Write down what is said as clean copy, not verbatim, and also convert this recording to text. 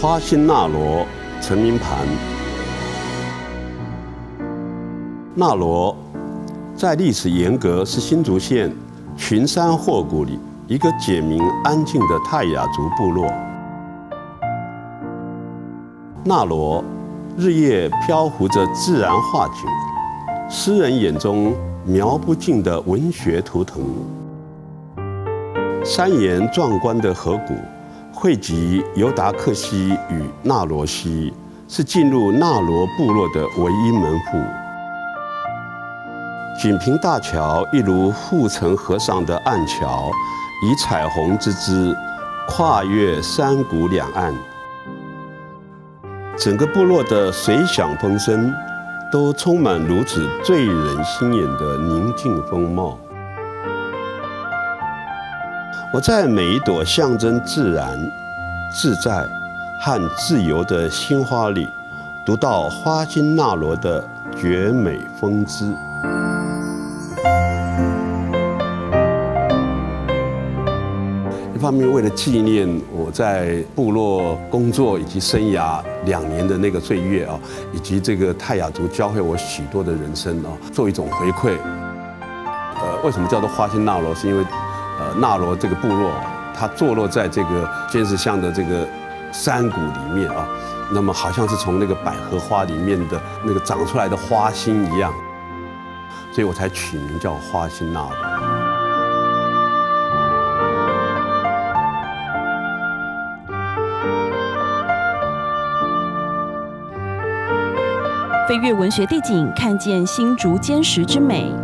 花心纳罗陈明盘。纳罗在历史沿革是新竹县群山霍谷里一个简明安静的泰雅族部落。纳罗日夜漂浮着自然画景，诗人眼中描不尽的文学图腾。山岩壮观的河谷汇集尤达克溪与纳罗溪，是进入纳罗部落的唯一门户。锦屏大桥一如护城河上的暗桥，以彩虹之姿跨越山谷两岸。整个部落的水响风声都充满如此醉人心眼的宁静风貌。我在每一朵象征自然、自在和自由的心花里，读到花心纳罗的绝美风姿。一方面，为了纪念我在部落工作以及生涯2年的那个岁月啊，以及这个泰雅族教会我许多的人生啊，做一种回馈。为什么叫做花心纳罗？是因为纳罗这个部落，它坐落在这个尖石乡的这个山谷里面啊，那么好像是从那个百合花里面的那个长出来的花心一样，所以我才取名叫花心纳罗。 飞越文学地景，看见新竹坚石之美。